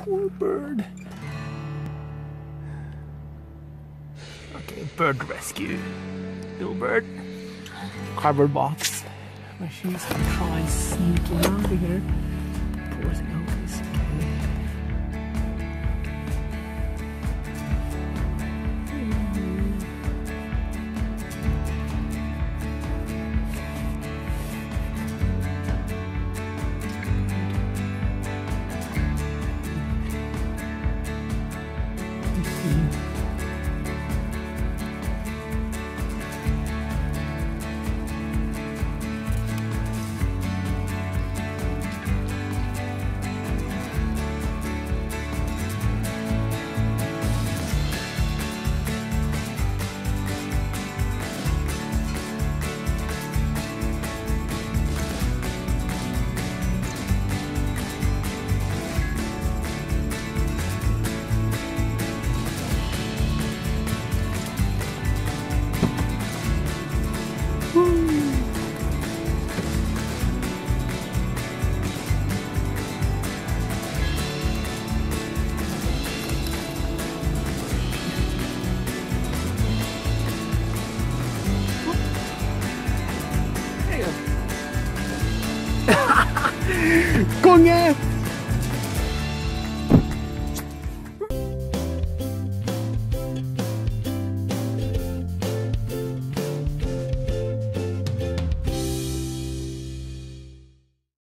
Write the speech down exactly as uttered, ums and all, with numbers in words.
Poor bird. Okay, bird rescue. Little bird. Cardboard box. My shoes can try sneaking out of here. Poor thing. Okay, it's okay. Con nghe